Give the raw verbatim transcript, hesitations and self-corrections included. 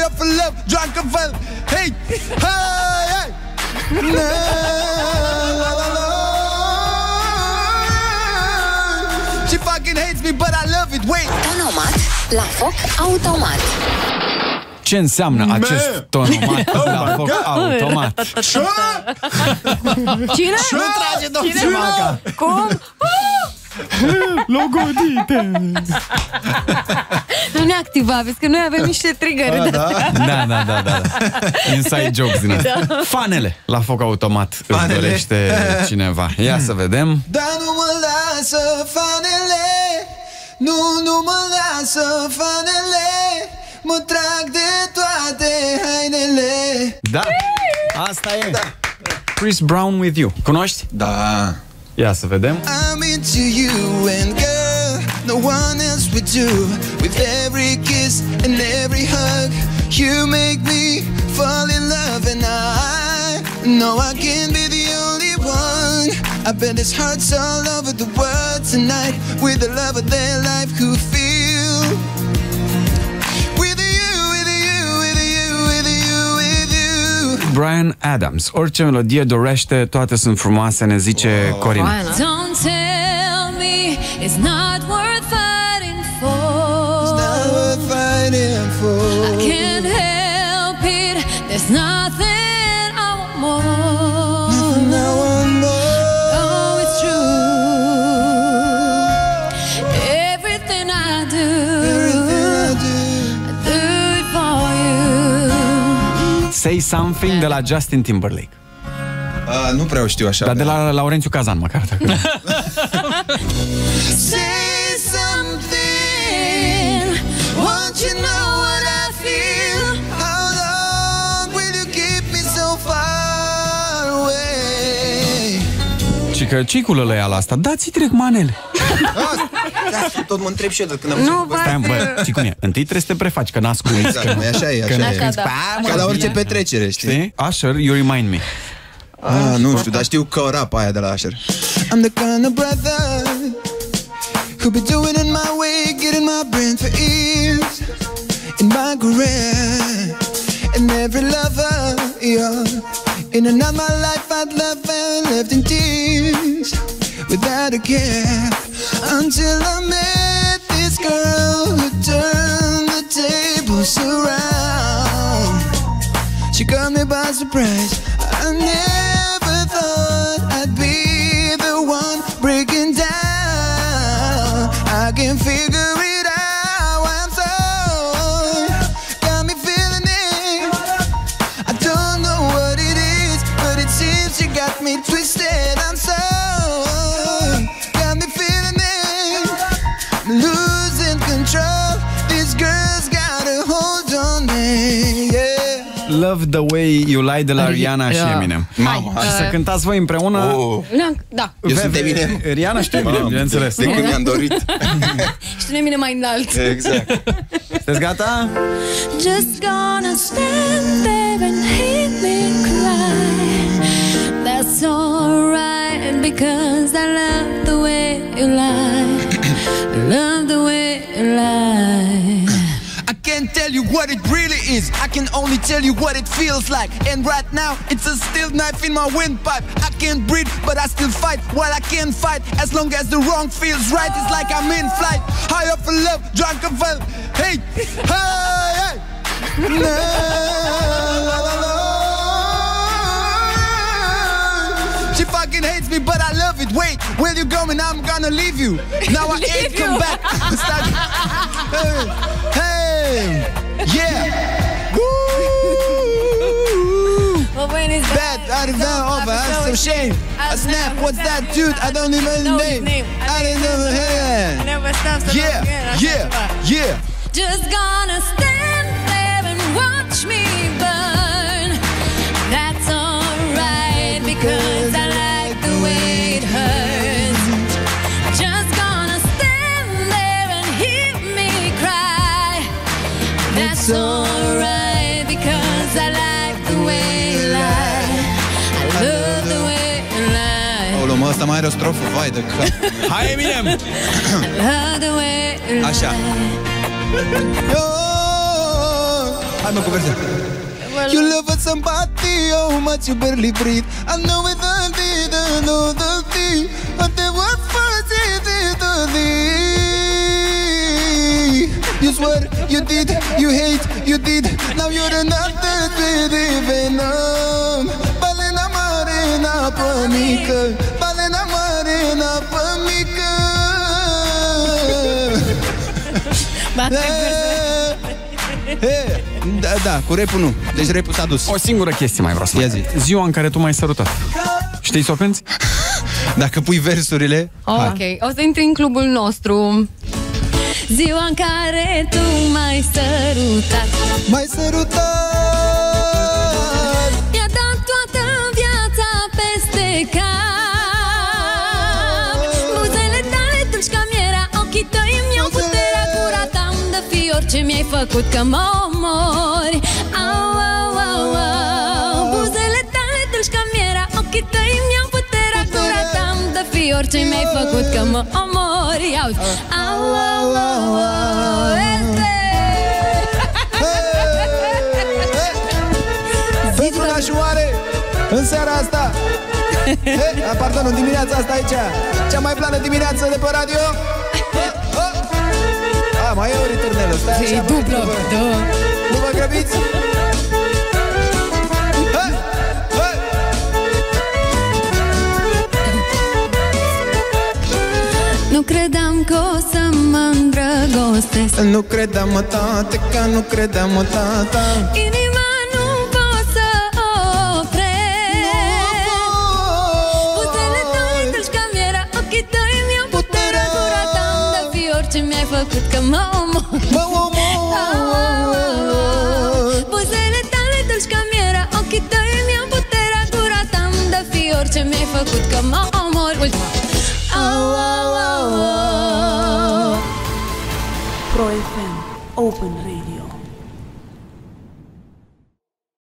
high up for love, drunk and fell. Hey, hey, hey. Na, la, la, la. She fucking hates me, but I love it. Wait. Tonomat la foc automat. Ce înseamnă acest tonomat la foc automat? Cine? Nu trage, domnul Maca. Cum? Logodite. Nu ne activa, vezi că noi avem niște trigări. Da, da, da, da, da. Inside jokes din asta. Fanele la foc automat își dorește cineva. Ia să vedem. Dar nu mă lasă fanele, nu, nu mă lasă fanele, mă trag de toate hainele. Da, asta e. Da. Chris Brown with you. Cunoști? Da. Ia să vedem. I'm into you and girl, no one else would do. With every kiss and every hug, you make me fall in love. And I know I can't be the only one. I bet there's hearts all over the world tonight with the love of their life who feel with you, with you, with you, with you, with you. Bryan Adams. Orice melodie dorește, toate sunt frumoase, ne zice oh. Corina. Don't tell me it's not worth fighting for. It's not worth fighting for. I can't help it. There's nothing I want more. Nothing I want more. Oh, it's true. Everything I do, Everything I do, I do it for you. Say Something de la Justin Timberlake. Uh, nu prea o știu așa. Dar de la Laurențiu Cazan, măcar. Say something, won't you know what I feel? How long will you keep me so far away? Și că ciculă ea la asta, dați-i trec manele. Da, tot mă întreb și eu de când am Nu, Stai, bă, și cum e? Întâi trebuie să te prefaci, că n-asculti. Exact, că, mă, așa e, așa e. Așa, da. Ca la orice petrecere, știi? știi? Usher, You Remind Me. Ah, nu știu, dar știu că rap aia de la Usher. I'm the kind of brother who be doing it my way, getting my brain for years in my career. And every lover, yeah, in another life I'd love and left in tears without a care, until I met this girl who turned the tables around. She caught me by surprise. I never thought I'd be the one breaking down. I can figure it out. I'm so got me feeling it. I don't know what it is, but it seems you got me twisted. I'm so got me feeling it. I'm losing control. This girl's got a hold on me. Yeah. Love the Way You Lie de la Rihanna și Eminem. Hai, Și să cântați voi împreună. Oh. Da. Eu sunt Eminem. Rihanna și Eminem, bineînțeles. De când mi-am dorit. Și tu ne mine mai înalt. Exact. Sunteți gata? Just gonna stand there and hear me cry. That's alright, because I love the way you lie. I love the way you lie. I can't tell you what it really is. I can only tell you what it feels like. And right now, it's a steel knife in my windpipe. I can't breathe, but I still fight. While I can't fight, as long as the wrong feels right, it's like I'm in flight. High up for love, drunk and fell. Hey, hey, hey. Na, la, la, la. She fucking hates me, but I love it. Wait, where you going? I'm gonna leave you. Now I ain't come back. Start. Hey, hey, yeah. Woo. But when it's Bad, I didn't know over. I'm so shame. I snap. What's that, dude? I don't even know his name. I didn't know him. never stops to Yeah, yeah, yeah. Just gonna stand there and watch me burn. That's alright, because I like the way it hurts. Just gonna stand there and hear me cry. That's alright, because I like the way you lie. I love the way you lie. Aoleu, mă, ăsta mai are o strofă, vai de cap. Hai, Eminem! I love the way you lie. Așa. Oh, Hai mă cu versul. You love somebody, oh much you barely breathe. I know it all did, I know the thing. But there was first it to thee. You swear, you did, you hate, you did. Now you're another baby venom. Balena marina pămică, balena marina pămică. Da, da, cu repul nu. Deci repul s-a dus. O singură chestie mai vreau să Ia mai zi. Ziua în care tu m-ai sărutat. Știi să o cânti? Dacă pui versurile. Oh, ok, o să intri în clubul nostru. Ziua în care tu m-ai sărutat, M-ai sărutat. mi-a dat toată viața peste cap. Buzele tale dulci ca mierea, ochii tăi mi-au puterea, gura ta-mi dă fior. Ce mi-ai făcut că mă omori? Au, au, au, au. Buzele tale dulci ca mierea, ochii tăi mi-au puterea, gura ta-mi dă fior. Ce mi-ai făcut că mă omori? Auzi. Au, au, au, au. Este. Pentru nașoare în seara asta. He, a, pardon, în dimineața asta aici. Cea mai plană dimineață de pe radio. A, mai e o returnelă. Stai așa, E dublă, nu vă- da. Nu vă grăbiți? Hai, hai. Nu credeam că o să mă îndrăgostesc. Nu credeam, mă, tate, că nu credeam, mă, tata. Inima nu pot să opresc. Buzele tale dulci ca mierea, ochii tăi mi-au puterea, gura ta-mi dă fior. Ce mi-ai făcut că mă omor? Mă omor. Buzele tale dulci ca mierea, ochii tăi mi-au puterea, gura ta-mi dă fior. Ce mi-ai făcut că mă omor? Ultima. Au, au, au, au. Pro F M, Open Radio.